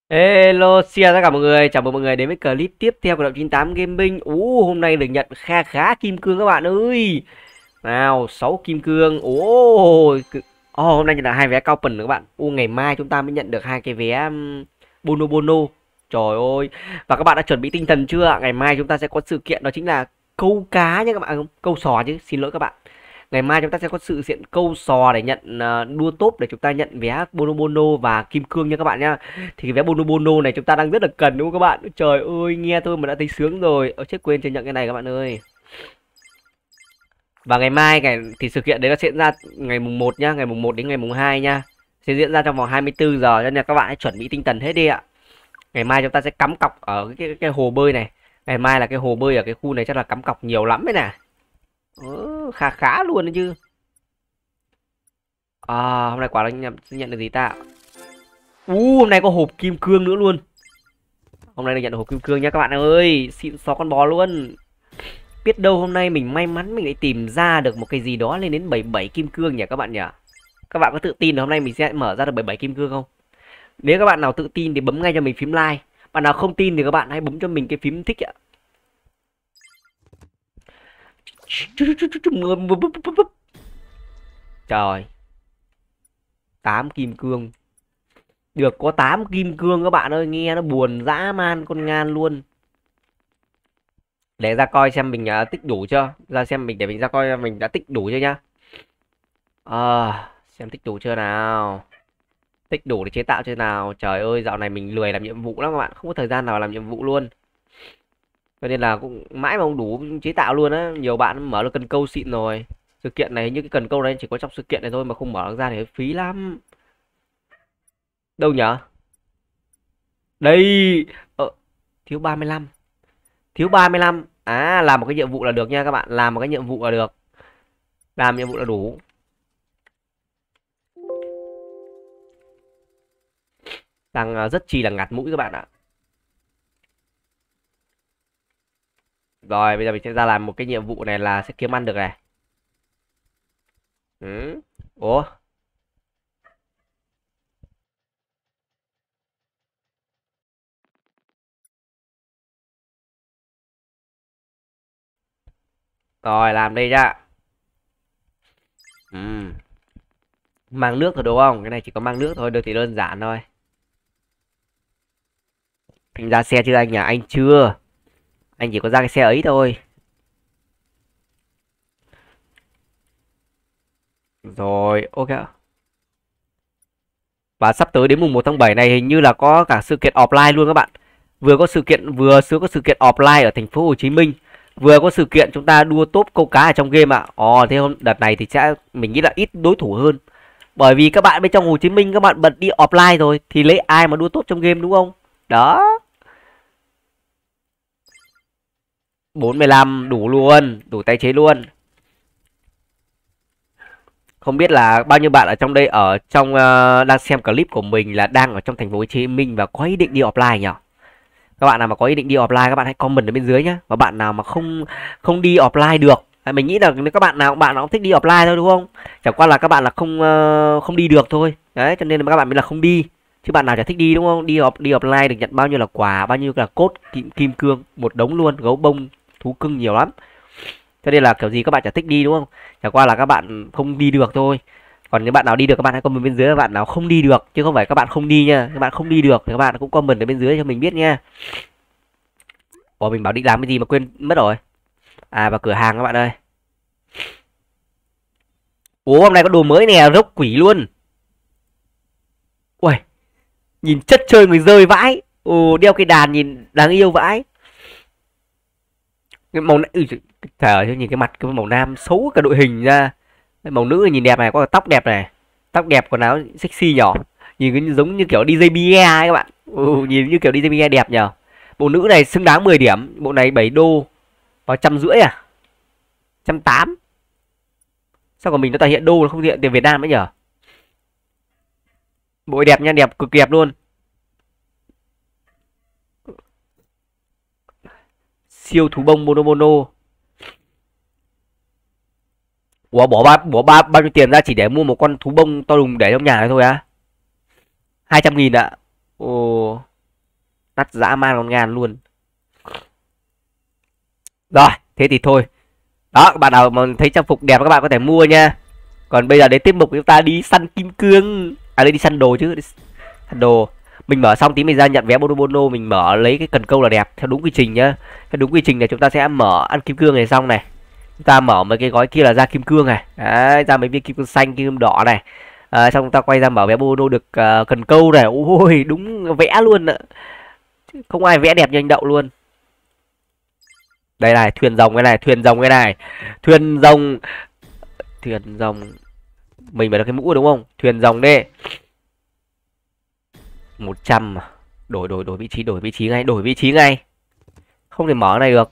Hello, xin chào tất cả mọi người, chào mừng mọi người đến với clip tiếp theo của Động 98 Gaming. Hôm nay được nhận kha khá kim cương các bạn ơi. Nào, 6 kim cương. Hôm nay nhận được hai vé cao phần nữa các bạn. Ngày mai chúng ta mới nhận được hai cái vé Bono Bono. Trời ơi. Và các bạn đã chuẩn bị tinh thần chưa? Ngày mai chúng ta sẽ có sự kiện đó chính là câu cá nhé các bạn, câu sò chứ, xin lỗi các bạn. Ngày mai chúng ta sẽ có sự kiện câu sò để nhận đua top để chúng ta nhận vé Bono Bono và kim cương nha các bạn nhá. Thì cái vé Bono Bono này chúng ta đang rất là cần đúng không các bạn? Trời ơi, nghe thôi mà đã thấy sướng rồi. Chết quên chưa nhận cái này các bạn ơi. Và ngày mai thì sự kiện đấy nó sẽ diễn ra ngày mùng 1 nhá, ngày mùng 1 đến ngày mùng 2 nhá. Sẽ diễn ra trong vòng 24 giờ cho nên là các bạn hãy chuẩn bị tinh thần hết đi ạ. Ngày mai chúng ta sẽ cắm cọc ở cái hồ bơi này. Ngày mai là cái hồ bơi ở cái khu này chắc là cắm cọc nhiều lắm đấy nè. Khá khá luôn đấy chứ. Hôm nay quả là nhận được gì ta? Hôm nay có hộp kim cương nữa luôn. Hôm nay được nhận được hộp kim cương nha các bạn ơi. Xịn xó con bò luôn. Biết đâu hôm nay mình may mắn mình lại tìm ra được một cái gì đó lên đến 77 kim cương nhỉ các bạn nhỉ? Các bạn có tự tin là hôm nay mình sẽ mở ra được 77 kim cương không? Nếu các bạn nào tự tin thì bấm ngay cho mình phím like. Bạn nào không tin thì các bạn hãy bấm cho mình cái phím thích ạ. Trời, 8 kim cương. Được có 8 kim cương các bạn ơi, nghe nó buồn dã man con ngan luôn. Để ra coi xem mình tích đủ chưa. Ra xem mình để mình ra coi mình đã tích đủ chưa nhá. Xem tích đủ chưa nào. Tích đủ để chế tạo chưa nào. Trời ơi, dạo này mình lười làm nhiệm vụ lắm các bạn, không có thời gian nào làm nhiệm vụ luôn. Cho nên là cũng mãi mà không đủ chế tạo luôn á. Nhiều bạn mở được cần câu xịn rồi. Sự kiện này như cái cần câu này chỉ có trong sự kiện này thôi mà không mở được ra thì phí lắm. Đâu nhở? Đây. Thiếu 35. Thiếu 35. Làm một cái nhiệm vụ là được nha các bạn. Làm một cái nhiệm vụ là được. Làm nhiệm vụ là đủ. Đang rất chi là ngạt mũi các bạn ạ. Rồi bây giờ mình sẽ ra làm một cái nhiệm vụ này là sẽ kiếm ăn được này. Ủa? Rồi làm đây nhá. Mang nước rồi đúng không? Cái này chỉ có mang nước thôi, được thì đơn giản thôi. Anh ra xe chưa anh nhỉ? Anh chưa. Anh chỉ có ra cái xe ấy thôi. Rồi, ok. Và sắp tới đến mùng 1 tháng 7 này hình như là có cả sự kiện offline luôn các bạn. Vừa có sự kiện offline ở thành phố Hồ Chí Minh, vừa có sự kiện chúng ta đua top câu cá ở trong game ạ. Thế hôm đợt này thì sẽ mình nghĩ là ít đối thủ hơn. Bởi vì các bạn bên trong Hồ Chí Minh các bạn bật đi offline rồi thì lấy ai mà đua top trong game đúng không? Đó. 45 đủ luôn, đủ tái chế luôn. Không biết là bao nhiêu bạn ở trong đây ở trong đang xem clip của mình là đang ở trong thành phố Hồ Chí Minh và có ý định đi offline nhỉ? Các bạn nào mà có ý định đi offline các bạn hãy comment ở bên dưới nhá. Và bạn nào mà không không đi offline được, mình nghĩ là nếu các bạn nào cũng thích đi offline thôi đúng không? Chẳng qua là các bạn là không đi được thôi. Đấy, cho nên là các bạn mới là không đi. Chứ bạn nào chả thích đi đúng không? Đi offline được nhận bao nhiêu là quà, bao nhiêu là cốt kim cương, một đống luôn, gấu bông, thú cưng nhiều lắm. Cho nên là kiểu gì các bạn chả thích đi đúng không? Chẳng qua là các bạn không đi được thôi. Còn nếu bạn nào đi được các bạn hãy comment bên dưới, các bạn nào không đi được chứ không phải các bạn không đi nha. Các bạn không đi được thì các bạn cũng comment ở bên dưới cho mình biết nha. Mình bảo định làm cái gì mà quên mất rồi. Vào cửa hàng các bạn ơi. Hôm nay có đồ mới nè, rốc quỷ luôn. Ui, nhìn chất chơi người rơi vãi. Đeo cái đàn nhìn đáng yêu vãi. Cái màu này, trời ơi, nhìn cái mặt cái màu nam xấu cả đội hình ra. Cái màu nữ nhìn đẹp này, có tóc đẹp này. Tóc đẹp, quần áo sexy nhỏ. Nhìn cái giống như kiểu DJ Bia ấy các bạn. Nhìn như kiểu DJ Bia đẹp nhờ. Bộ nữ này xứng đáng 10 điểm, bộ này 7 đô. Vào 150 à? 180. Sao còn mình nó toàn hiện đô không hiện tiền Việt Nam ấy nhở? Bộ đẹp nha, đẹp cực đẹp luôn. Siêu thú bông Mono Mono. Bao nhiêu tiền ra chỉ để mua một con thú bông to đùng để trong nhà này thôi á? 200.000 ạ. Đắt dã man con ngàn luôn. Rồi, thế thì thôi. Đó, các bạn nào mà thấy trang phục đẹp các bạn có thể mua nha. Còn bây giờ đến tiết mục chúng ta đi săn kim cương. À đây, đi săn đồ chứ. Đi săn đồ. Mình mở xong tí mình ra nhận vé Bono Bono, mình mở lấy cái cần câu là đẹp theo đúng quy trình nhá. Theo đúng quy trình này chúng ta sẽ mở ăn kim cương này xong này. Chúng ta mở mấy cái gói kia là ra kim cương này. Đấy, ra mấy viên kim cương xanh, kim cương đỏ này. Xong chúng ta quay ra mở vé Bono được cần câu này. Ôi, đúng vẽ luôn ạ. Không ai vẽ đẹp như anh Đậu luôn. Đây này, thuyền rồng cái này, thuyền rồng cái này. Thuyền rồng. Thuyền rồng. Mình phải được cái mũ đúng không? Thuyền rồng đi. 100. Đổi vị trí ngay, đổi vị trí ngay. Không thể mở cái này được.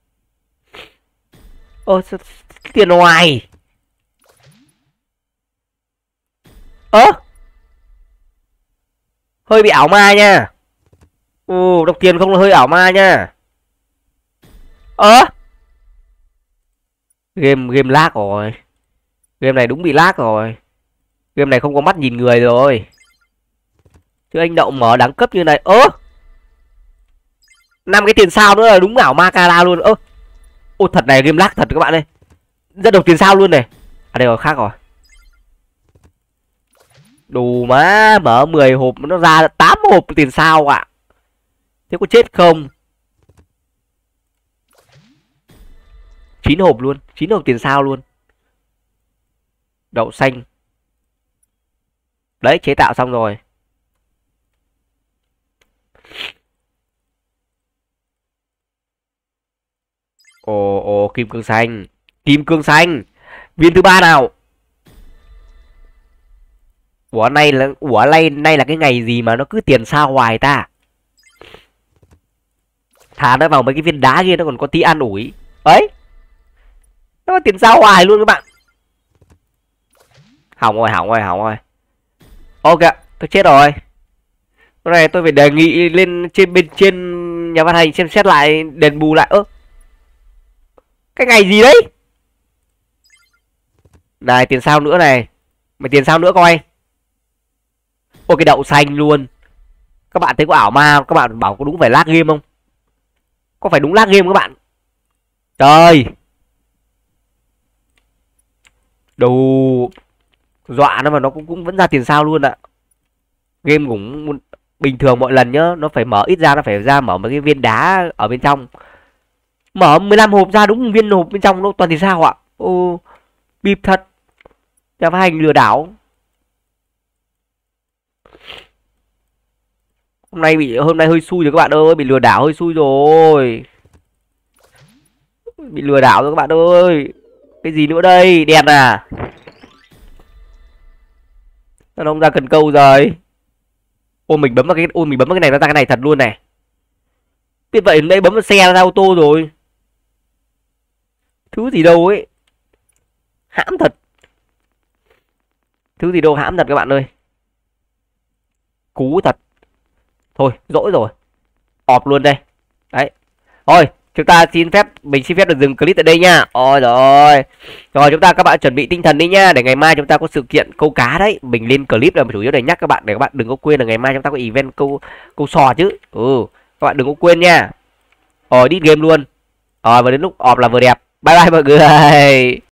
Ơ, tiền ngoài. Ơ, hơi bị ảo ma nha. Ồ, đọc tiền không là hơi ảo ma nha. Ơ, game lag rồi. Game này đúng bị lag rồi. Game này không có mắt nhìn người rồi. Chứ anh Đậu mở đẳng cấp như này. Ơ, 5 cái tiền sao nữa là đúng ảo ma cara luôn. Ơ, ô thật này, game lag thật các bạn ơi. Rất độc tiền sao luôn này. À đây rồi, khác rồi. Đủ má, mở 10 hộp nó ra 8 hộp tiền sao ạ. Thế có chết không? 9 hộp luôn, 9 hộp tiền sao luôn. Đậu xanh. Đấy, chế tạo xong rồi. Ồ, kim cương xanh. Kim cương xanh. Viên thứ ba nào. Ủa nay là cái ngày gì mà nó cứ tiền sao hoài ta. Thả nó vào mấy cái viên đá kia nó còn có tí an ủi. Ấy, nó có tiền sao hoài luôn các bạn. Hỏng rồi. Ok, tôi chết rồi. Cái này tôi phải đề nghị lên bên trên nhà văn hành xem xét lại, đền bù lại. Ơ, cái ngày gì đấy. Này, tiền sao nữa này. Mày tiền sao nữa coi. Ôi, cái đậu xanh luôn. Các bạn thấy có ảo ma không? Các bạn bảo có đúng phải lag game không? Có phải đúng lag game các bạn? Trời, đồ dọa nó mà nó cũng vẫn ra tiền sao luôn ạ. Game cũng bình thường mọi lần nhá, nó phải mở ít ra, nó phải ra mở mấy cái viên đá ở bên trong. Mở 15 hộp ra đúng viên hộp bên trong nó toàn tiền sao ạ. Ô, bịp thật. Nhà phát hành lừa đảo. Hôm nay hơi xui rồi các bạn ơi, bị lừa đảo hơi xui rồi. Bị lừa đảo rồi các bạn ơi. Cái gì nữa đây, đèn à. Nó không ra cần câu rồi. Mình bấm vào cái này nó ra cái này thật luôn này. Biết vậy đây bấm vào xe ra ô tô rồi. Thứ gì đâu ấy. Hãm thật. Thứ gì đâu hãm thật các bạn ơi. Cú thật. Thôi, dỗi rồi. Ọp luôn đây. Đấy. Thôi, mình xin phép được dừng clip tại đây nha. Ôi rồi. Rồi chúng ta các bạn chuẩn bị tinh thần đi nha, để ngày mai chúng ta có sự kiện câu cá đấy. Mình lên clip là chủ yếu để nhắc các bạn, để các bạn đừng có quên là ngày mai chúng ta có event câu sò chứ. Các bạn đừng có quên nha. Rồi đi game luôn. Rồi và đến lúc ọp là vừa đẹp. Bye bye mọi người.